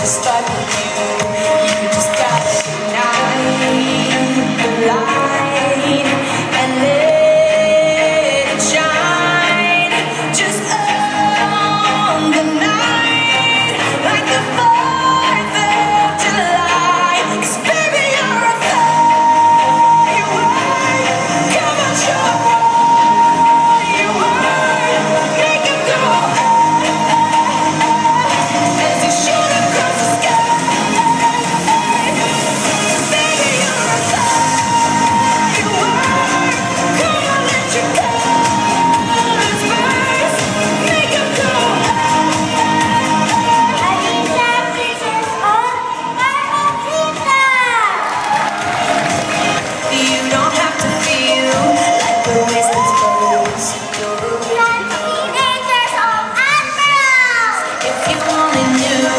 just like you just gotta ignite the light and let it shine just on the night like the 4th of July. 'Cause baby, you're a firework. Come on, show you are. Make it go as you shoot across the sky. Baby, you're a firework. Come on, let your colors burst. Make it go. You don't have to feel like the wasted clothes. If you only knew